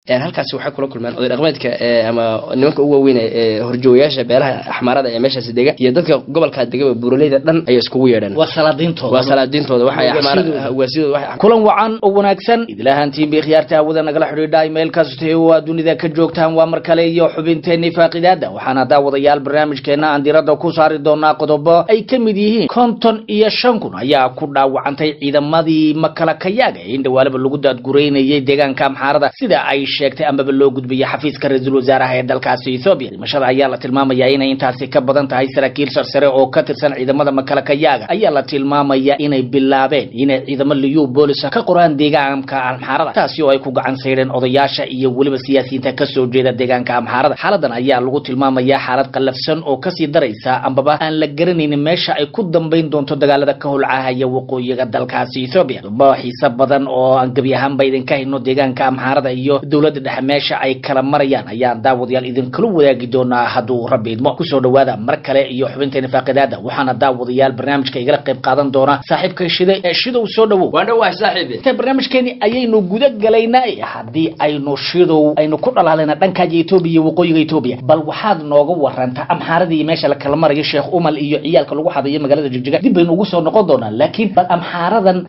halkaas waxa kula kulmaan oday dhaqameedka ama nimanka ugu weyn ee horjoogayaasha beelaha axmaarada ee meeshaas deega iyo dadka gobolka deega buuraleyda dhan ay iskugu yeedhaan waa salaadiintooda waxay axmaarada waasidooda waxay kulan wacan oo wanaagsan idlahantii bi khiyaarta awada nagala xiriiray email kaastay oo dunida ka joogtaan waa mar kale iyo xubinteena faaqidaada waxaana daawadayaal barnaamijkeena aan diirada ku saari doonaa qodobo ay ka mid yihiin konton iyo 5 kun ayaa ku dhaawacantay ciidamadii makalakayaaga in dhawaalaba lagu daadgureynayay deegaanka axmaarada sida ay sheegtay ambaba loo gudbiyay xafiiska ra'iisul wasaaraha ee dalkaasi Ethiopia mashada ayaa la tilmaamayaa inay intaasi ka badan tahay saraakiil sare oo ka tirsan ciidamada makalakayaaga ayaa la tilmaamayaa inay bilaabeen inay ciidamada liyu booliska ka qoraan deegaanka axmaarada taasi oo ay ku gacan sayreen odayaasha iyo waliba siyaasiyiinta ka soo jeeda deegaanka axmaarada xaaladan ayaa lagu tilmaamayaa xaalad qalafsan oo ka sii daraysa ambaba aan la garanaynin meesha ay ku dambeyn doonto dagaalada ka hulcahaya waqooyiga dalkaasi Ethiopia baaxiisa badan oo aan gabi ahaan baydan ka hayno deegaanka axmaarada iyo dawladda dhexe meesha ay kala marayaan ayaan daawadayaal idin kala wadaagi doonaa hadduu rabbi idmo ku soo dhawaada mar kale iyo xubinteena faaqidaada waxaana daawadayaal barnaamijka igala qayb qaadan doona saaxiibka shidow soo dhawow waan dhawahay saaxiib ka barnaamijkeeni ayaynu guda galaynaa haddii aynu shidow aynu ku dhalaaleyna dhanka Ethiopia iyo waqooyiga Ethiopia bal waxaad nooga warantaa axmaaradii meesha la kala marayo Sheekh Umal iyo ciyaalka lagu xadayo magaalada Jigjiga dib baynu ugu soo noqon doonaa laakiin bal axmaaradan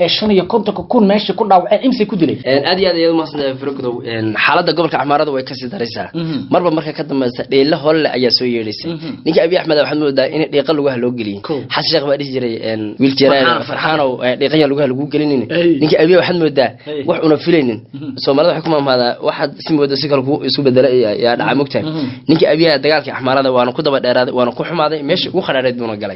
5 kun meesha ku dhaawacay imsi ku dilay aad iyo aad maasna firqadow xaaladda gobolka axmaarada way ka sii daraysaa marba marka ka dambaysa dheela holle ayaa soo yeelisay ninka Abiy Ahmed waxaan moodaa in dheeqa lagu helo geliyay xas sheekh baa dhis jiray wiil jiraan farxaano dheeqaya lagu gelinin ninka Abiy waxaan moodaa wax una filaynin Soomaalida waxay ku maamada waxaad si moodo si kale ku isku bedelay yaa dhacay mugtaan ninka Abiy dagaalka axmaarada waana ku daba dheeraaday waana ku xumaaday meesha ugu khadaareed buu galay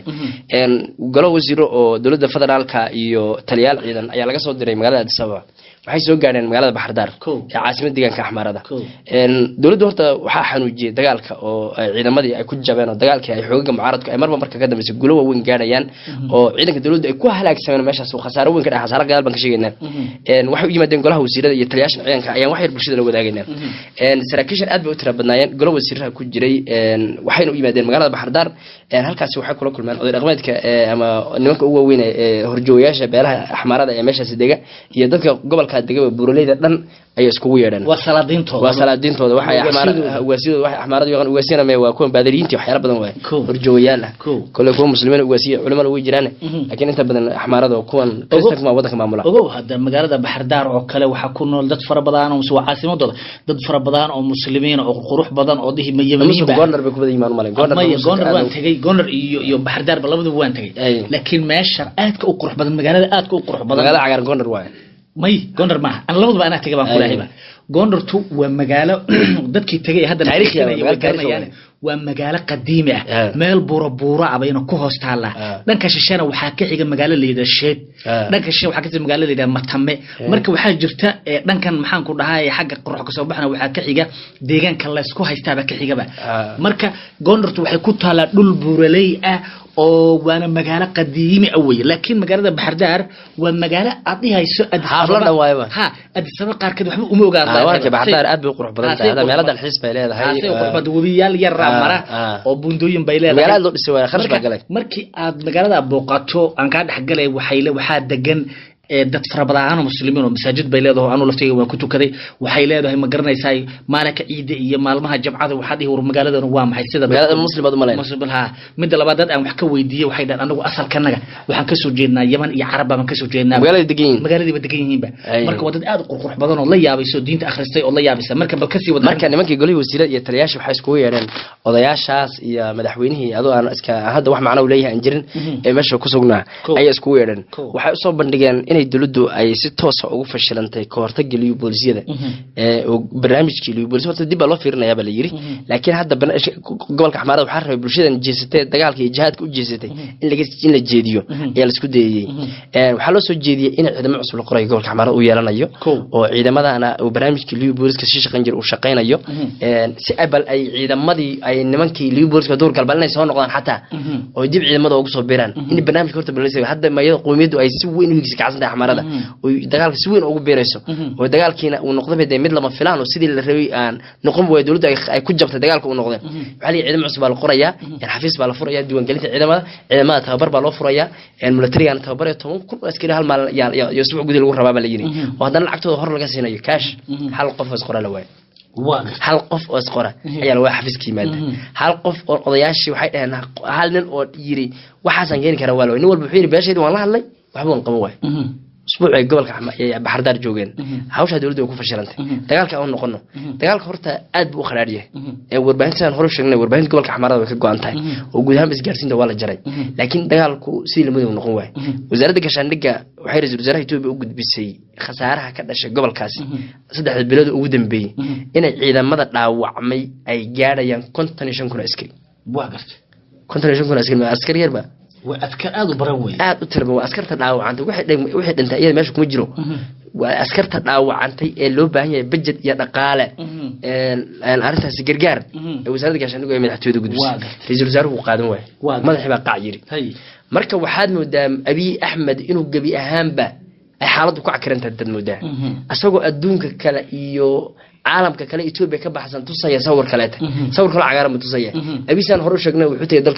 galo wasiiro oo dawladda federaalka iyo taliyaal ciidan ayaa laga soo diray magaalada Addis Ababa waxay soo gaareen magaalada Baxardaar ee caasimadda deegaanka axmaarada dawladdu horta waxa xanuujiyay dagaalka oo ciidamadii ay ku jabeen oo dagaalkii ay xoogaga mucaaradku ay marba marka ka dambeysay gulo weyn gaarayaan oo ciidanka dawladdu ay ku halaagsameen meeshaas oo khasaaro weyn ka dhaxay khasaaro gadaal ban ka sheegaynaa waxay u yimaadeen golaha wasiirada iyo taliyaasha ciidanka ayaan wax yar bulshada la wadaagaynaa saraakiishan aad bay u tira badnaayeen golo wasiiraha ku jiray waxayna u yimaadeen magaalada Baxardaar halkaas waxa kula kulmaan oday dhaqameedka ama nimanka ugu weyn ee horjoogayaasha beelaha axmaarada ee meeshaas deega iyo dadka gobolka deega buuraleyda dhan ay iskugu yeedhaan waa salaadiintooda waxay axmaarada waasidooda waxay axmaarada yaqaan ugaasina ma waa kuwan baadiriintii waxyaalo badan way horjoogayaal ah kale kuwa muslimiin ugaasiye culimada way jiraan laakiin inta badan axmaarada kuwan kristanka wadanka maamula ogow hadda magaalada Baxardaar oo kale waxa ku nool dad fara badan oo waa caasimadooda dad fara badan oo muslimiin oo qurux badan oo dihi mayamiin goornar bay ku badan yimaan malay goornar waan tagay goornar iyo Baxardaar labadaba waan tagay laakiin meesha aadka u qurux badan magaalada aadka u qurux badan magaalada cagaar goornar waay may goornar ma aan labadaba ana tagay baan ku leeyahay goornartu waa magaalo dadkii tagay hadda taariikhiyan waa magaalo qadiimi ah meel buura abayna ku hoos taala dhanka shishana waxa ka xiga magaalo leeyahay Sheed dhanka shishana waxa ka xiga magaalo leeyahay Matame marka waxa jirta dhankan maxaan ku dhahay xagga qurux ka soo baxna waxa ka xiga deegaanka la isku haystaaba ka xigaba marka goornartu waxay ku taala dhul buuraley ah oo waana magaalo qadiimi ah way laakiin magaalada Baxardaar waa magaalo adihayso Addis Ababa qaarkeed waxba uma ogaadaan waa Baxardaar aad bay qurux badan tahay magaalada dalxiis bay leedahay qurux wabiyaal yar mara oo buundooyin bay leedahay magaalada loo dhisay waa kharash baa galay markii aad magaalada booqato aan ka dhax galay waxa degan dad fara badan oo muslimiin oo masaajid bay leedahay aanu laftayga waan ku tukaday waxay leedahay ma garanaysaa maalinka ciida iyo maalmaha jumcada waxa dhihi war magaaladan waa maxay sida magaalada muslimadu ma leeyahay muslimha mid labaad dad aan wax ka weydiiyay waxay dhahan anagu asalkanaga waxaan ka soo jeednaa Yaman iyo Carab baan ka soo jeednaa magaalada degan yihiinba marka wadad aad u qurux badan oo la yaabayso diinta akhristay oo la yaabaysa marka bal ka sii wada marka nimankii golihii wasiirada iyo taliyaasha waxay isku yeedheen odayaashaas iyo madaxweynihii adoo aan iska hadda wax macna u leeyahay jirin ee meesha ku sugnaa ay isku yeedheen waxay soo bandhigeen inay dawladdu ay si toos ah ugu fashilantay koortaga liyu boolisiyada oo barnaamijkii liyu boolisiyada dib loo fiirinayaa baa la yiri laakiin hadda gobolka axmaarada waxa rabay bulshadan jeesatay dagaalka iyo jihadka u jeesatay in la jeediyo ayaa la isku dayay waxa loo soo jeediyay in ciidamo cusub la qoray gobolka axmaarada uu yeelanayo oo ciidamadana uu barnaamijkii liyu booliska si shaqayn jir uu shaqaynayo si abal ay ciidamadii ay nimankii liyu booliska door galbeednay soo noqdaan xataa oo dib ciidamada ugu soo beeraan in barnaamijka horta ballisay hadda mayada qoomiyadu ay si weyn u higsi kacsan axmaarada oo dagaalka si weyn ugu beerayso oo dagaalkiina uu noqday mid lama filaan oo sidii la rabay aan noqon way dawladda ay ku jabtay dagaalka uu noqday waxa la ciidamo cusub la qoraya xafiis baa la furaya diiwaan gelinta ciidamada tababar baa loo furaya military-gan tababar 10 kun askari hal maal iyo suuq gudi lagu rabaa baa la yiri oo haddana lacagtooda hor laga siinayo cash hal qof is qoraa la waay hal qof oo isqora ayaa loo xafiiska yimaada hal qof oo odayaashii waxay dhaheen hal nin oo yiri waxaasan geeni karaa waa loo nin walba wuxuu yiri beesheedu waan la hadlay waxba waan qaban waay اسبوع gobolka baxardaar joogeen hawsha dawladda ku fashilantay dagaalka aan noqono dagaalka horta aad buu kharaariyay ee warbaahintan hore sheegnay warbaahinta gobolka xamaarada way ka go'antahay oo guud ahaan isgaarsiinta waa la jaray laakiin dagaalku si lamada uu noqon waay wasaaradda gaashaandhigga waxay ra'iisul wasaaraha Itoobiya u gudbisay khasaaraha ka dhashay gobolkaas 3 bilood ugu dambeeyay inay ciidamada dhaawacmay ay gaadhayaan 55,000 askari waa gartay 55,000 askari yarba وأذكر هذا بروي. أتربى وأذكرت الدعوة عن واحد أنت إيه ماشي كمجرو وأذكرت الدعوة عن تي اللي بهي بجد يتقالة الأرث السجرجار وزارة عشان نقول من حتى يدق دوس في زرزار وقادم واحد ما نحب قاعيري مركب واحد مدام أبي أحمد إنه جبي أهم به حالته كعكرنت التنمودة أسوق الدونك كلا إيو عالم كلا إثيوبيا كبحث عن تصير صور كلاته صور كل عقارب متصير أبي سان هروش جنا وحتى دلك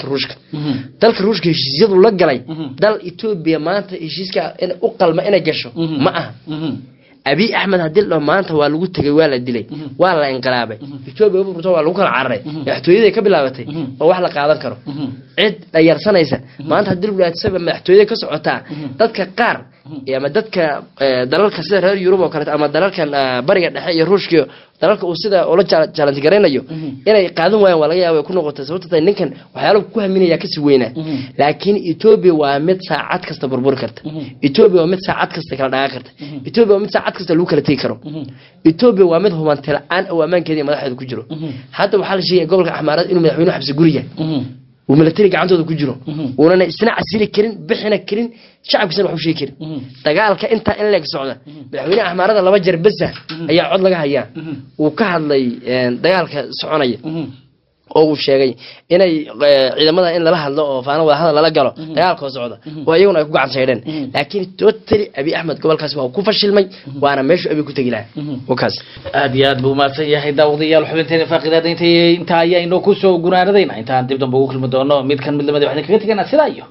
الروشك يزيد ولا جلاي دل إثيوبيا ما أنت يجيسك إن أقل ما أنا جشوا معه أبي أحمد هدل له ما أنت والوجود تجوال الدلي ولا إنقلابه إثيوبيا بروتوا والوجود العرّي يحتويه كبلاوته وواحد قاعد كرو عد يرسنا يسا ما أنت هدل ولا تسبب محتويه كسعتها دتك قار يا مدتك دلالك سير يوروبا كانت أما دلالك بريء الحي الروشكيو دلالك وسيدا ولا جالنت جرينا يو إنا قاعدون ولا يكونوا قتسوت تانيكن وحيالو كوه مني يكسي وينه لكن إثيوبيا ومت ساعات كست بربور كرت إثيوبيا ومت ساعات كست كلا آخرت إثيوبيا ومت ساعات كست لوكر تيكرو إثيوبيا ومت هم تلعان أو أمان كذي ما راح يكجرو حتى وحال شيء قبل أحمرات إنه مدحوينه حبس جورية وملتري عنده كجرو وننا السنة عسيرة كرين بحنا كرين شعب كسر وحوش كرين تقال كأنت إن لك سعودة مدحوينه أحمرات الله بجر بزه هي عض لها هي وكهل لي تقال كسعودية أو شيء إنه إذا ما إن لها الله فأنا وهذا لا قاله تقال كسعودة ويونا يقع عن شيئين لكن توتري أبي أحمد قبل كسبه وكوفش المي وأنا مش أبي كتجله وكاس أديات بوما سياح داودية الحبتين فاقدات أنت هي إنه كوسو جناردين أنت عند بدهم بقول المدونة ميت كان من المدة واحد كذا كنا سلايو